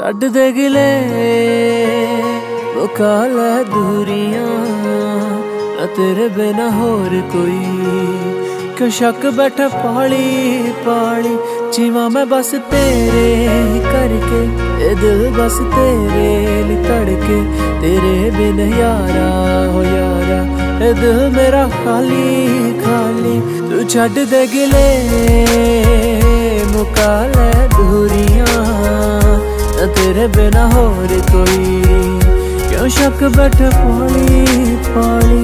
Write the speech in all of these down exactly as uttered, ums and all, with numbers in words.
छड्ड दे गिले मुका लै दूरियां, ना तेरे बिना होर कोई क्यों शक बैठा पाली पाली। जीवा मैं बस तेरे करके, ये दिल बस तेरे लिए तड़के, तेरे बिन यारा हो यारा ये दिल मेरा खाली खाली। तू छड्ड दे गिले मुका लै दूरियां, ना तेरे बिना होर कोई क्यों शक बैठा पाली पाली।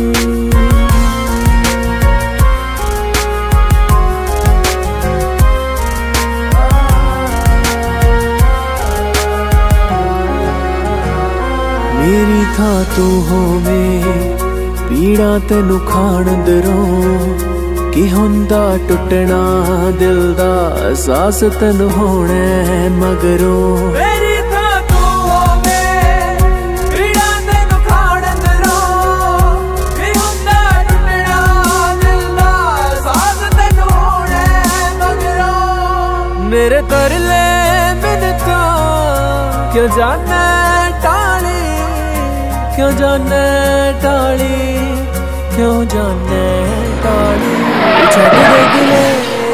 मेरी थां तू होवे पीड़ा तेनू खाण दरों, कि हुंदा टुटना दिल दा एहसास तेनू होना मगरों। मेरी थां तू होवे पीड़ा तेनू खाण दरों, कि हुंदा टुटना दिल दा एहसास तेनू होना मगरों। मेरे तरले मिन्नतां क्यों जाने टाली, क्यों जाने टाली, क्यों जाने टाली। छड्ड दे गिले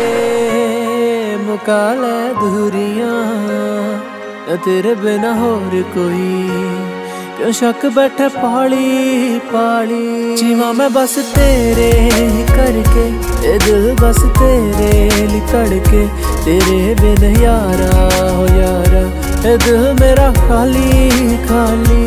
मुका लै दूरियां, तेरे बिना होर कोई क्यों शक बैठा पाली पाली। जीवा मैं बस तेरे करके, ये दिल बस तेरे लिए तड़के, तेरे बिन यारा हो यारा ये दिल मेरा खाली खाली।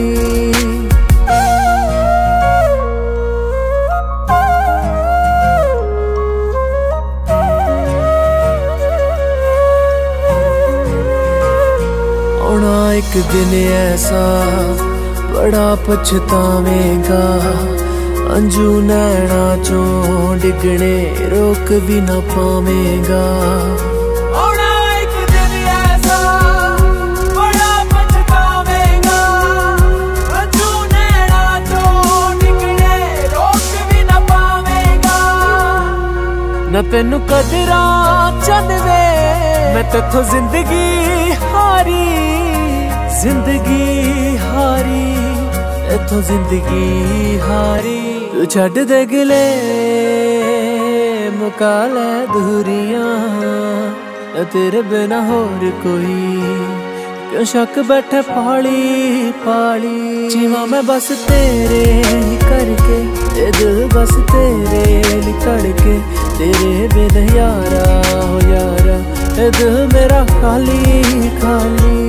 एक दिन ऐसा बड़ा पछतावेगा, अंजू नैना चों डिगने रोक भी ना पावेगा। एक दिन ऐसा बड़ा पछतावेगा, अंजू नैना चों डिगने रोक भी ना पावेगा। न तेनू कदरा चनवे मैं तेथों जिंदगी हारी, जिंदगी हारी इथों जिंदगी हारी। तू छड्ड दे गिले मुका लै दूरियां, तेरे बिना होर कोई क्यों शक बैठा पाली पाली। जीवा मैं बस तेरे करके, ये दिल बस तेरे लिए तड़के, तेरे बिन यारा हो यारा ये दिल मेरा खाली खाली।